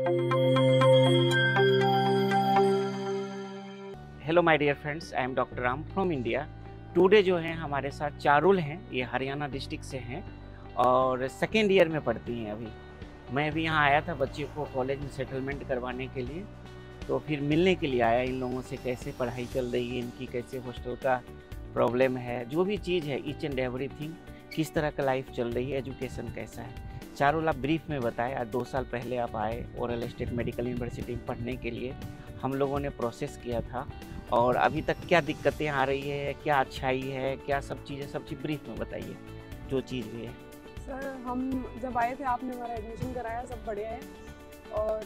Hello my dear friends, I am doctor Ram from India. Today जो है हमारे साथ चारुल हैं, ये हरियाणा डिस्ट्रिक्ट से हैं और सेकेंड ईयर में पढ़ती हैं अभी। मैं भी यहाँ आया था बच्चे को कॉलेज में सेटलमेंट करवाने के लिए, तो फिर मिलने के लिए आया इन लोगों से, कैसे पढ़ाई चल रही है इनकी, कैसे हॉस्टल का प्रॉब्लम है, जो भी चीज़ है ईच एंड एवरीथिंग, किस तरह का लाइफ चल रही है, एजुकेशन कैसा है। चारुल, आप ब्रीफ में बताएं। आज 2 साल पहले आप आए ओरल स्टेट मेडिकल यूनिवर्सिटी में पढ़ने के लिए, हम लोगों ने प्रोसेस किया था और अभी तक क्या दिक्कतें आ रही है, क्या अच्छाई है, क्या सब चीज़ ब्रीफ में बताइए, जो चीज़ भी है। सर, हम जब आए थे आपने हमारा एडमिशन कराया, सब बढ़िया है। और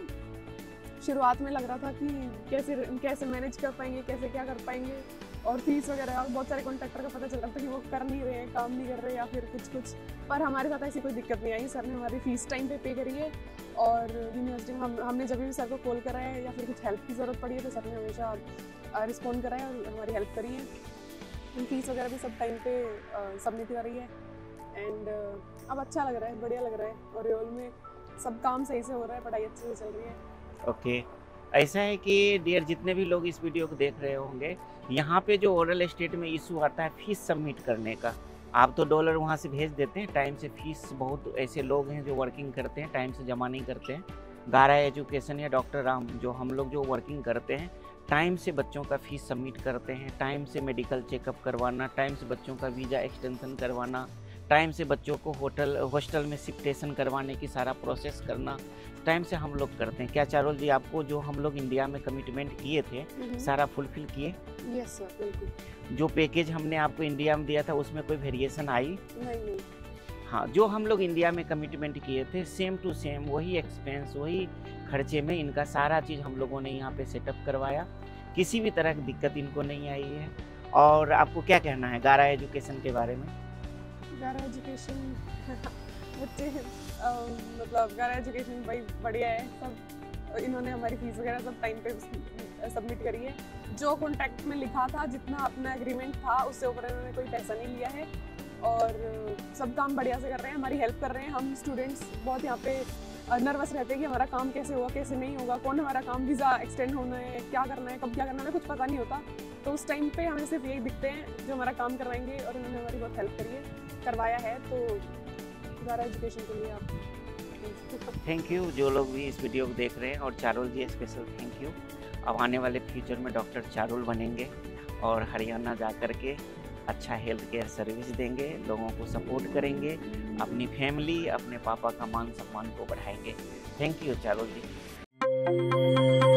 शुरुआत में लग रहा था कि कैसे मैनेज कर पाएंगे, कैसे क्या कर पाएंगे, और फीस वगैरह और बहुत सारे कॉन्ट्रैक्टर का पता चल रहा था कि वो कर नहीं रहे हैं, काम नहीं कर रहे या फिर कुछ। पर हमारे साथ ऐसी कोई दिक्कत नहीं आई। सर ने हमारी फीस टाइम पे करी है और यूनिवर्सिटी में हमने जब भी सर को कॉल करा है या फिर कुछ हेल्प की ज़रूरत पड़ी है तो सर ने हमेशा रिस्पॉन्ड करा है और हमारी हेल्प करी है। फीस वगैरह भी सब टाइम पे सबमिट कर रही है एंड अब अच्छा लग रहा है, बढ़िया लग रहा है। और रियल में सब काम सही से हो रहा है, पढ़ाई अच्छे से चल रही है। ओके, ऐसा है कि डियर जितने भी लोग इस वीडियो को देख रहे होंगे, यहाँ पे जो ओरल स्टेट में इशू आता है फीस सबमिट करने का, आप तो डॉलर वहाँ से भेज देते हैं टाइम से, फीस बहुत ऐसे लोग हैं जो वर्किंग करते हैं टाइम से जमा नहीं करते हैं। गारा एजुकेशन या डॉक्टर राम, जो हम लोग जो वर्किंग करते हैं टाइम से बच्चों का फीस सबमिट करते हैं, टाइम से मेडिकल चेकअप करवाना, टाइम से बच्चों का वीज़ा एक्सटेंशन करवाना, टाइम से बच्चों को हॉस्टल में शिफ्टेशन करवाने की सारा प्रोसेस करना टाइम से हम लोग करते हैं। क्या चारुल जी, आपको जो हम लोग इंडिया में कमिटमेंट किए थे सारा फुलफिल किए? यस सर, बिल्कुल। जो पैकेज हमने आपको इंडिया में दिया था उसमें कोई वेरिएशन आई? नहीं। हाँ, जो हम लोग इंडिया में कमिटमेंट किए थे सेम टू सेम वही एक्सपेंस, वही खर्चे में इनका सारा चीज़ हम लोगों ने यहाँ पे सेटअप करवाया। किसी भी तरह की दिक्कत इनको नहीं आई है। और आपको क्या कहना है गारा एजुकेशन के बारे में? गारा एजुकेशन बच्चे मतलब गारा एजुकेशन भाई बढ़िया है। सब इन्होंने हमारी फीस वगैरह सब टाइम पे सबमिट करी है। जो कॉन्ट्रैक्ट में लिखा था, जितना अपना एग्रीमेंट था उससे ऊपर इन्होंने कोई पैसा नहीं लिया है और सब काम बढ़िया से कर रहे हैं, हमारी हेल्प कर रहे हैं। हम स्टूडेंट्स बहुत यहाँ पे नर्वस रहते हैं कि हमारा काम कैसे होगा, कैसे नहीं होगा, कौन हमारा काम वीज़ा एक्सटेंड होना है, क्या करना है, कब क्या करना है, कुछ पता नहीं होता। तो उस टाइम पे हमें सिर्फ यही दिखते हैं जो हमारा काम करवाएंगे और इन्होंने हमारी बहुत हेल्प करी है, करवाया है। तो गारा एजुकेशन के लिए आप थैंक यू। जो लोग भी इस वीडियो को देख रहे हैं, और Charul ji special thank you. अब आने वाले फ्यूचर में डॉक्टर चारुल बनेंगे और हरियाणा जा कर के अच्छा हेल्थ केयर सर्विस देंगे, लोगों को सपोर्ट करेंगे, अपनी फैमिली, अपने पापा का मान सम्मान को बढ़ाएंगे। Thank you Charul ji.